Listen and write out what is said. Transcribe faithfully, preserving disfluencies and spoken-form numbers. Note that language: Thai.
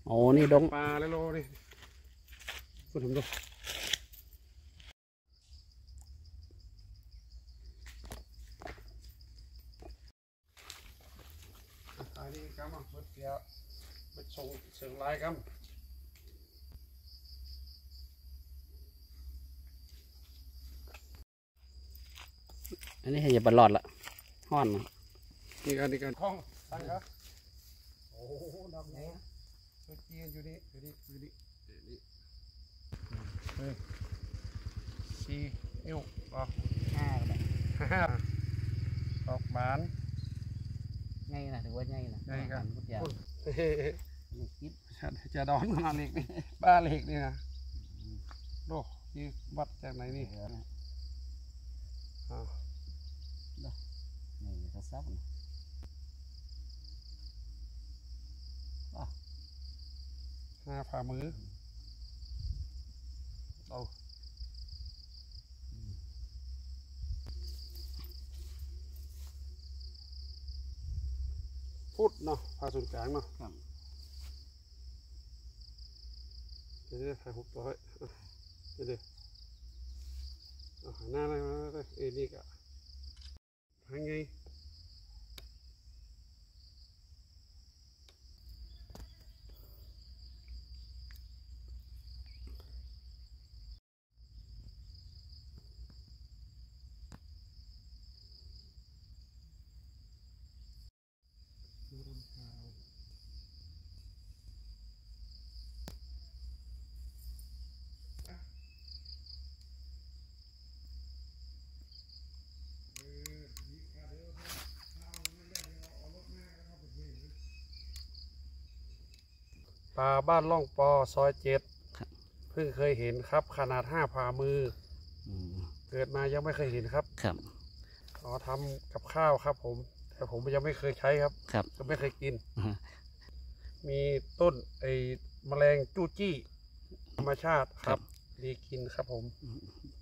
โอ้นี่ดงปลาเลยโลนี่คุณผมดูอันนี้กำลังเปิดเกี่ยวไปส่งเสียงลายกำอันนี้ให้อย่าบลอดละห้อนนี่กันนี่กันห้องตั้งครับโอ้โหดำแดงตัวจีนอยู่นี่อยู่นี่อยู่นี่นี่เฮ้ยสี่นิ้วออกห้าก็ได้ห้าออกบานง่ายนะถือว่าง่ายนะง่ายกันพุทธยาคิดจะดอนมาเล็กนี่บ้าเล็กนี่นะโอ้ยี่วัดจากไหนนี่อ่านี่จะซับห้าฝ่ามือเอาพุดเนาะผ่าศูนย์กลางเนาะเดี๋ยวถ่ายหุบตัวให้เดี๋ยวเดี๋ยวเอาหาหน้าได้ไหมเอ้ยนี่กะทางไงปลาบ้านล่องปอซอยเจ็ดเพิ่งเคยเห็นครับขนาดห้าฝ่ามือเกิดมายังไม่เคยเห็นครับครับอ๋อทำกับข้าวครับผมแต่ผมยังไม่เคยใช้ครับครับก็ไม่เคยกินมีต้นไอ้แมลงจู้จี้ธรรมชาติครับดีกินครับผม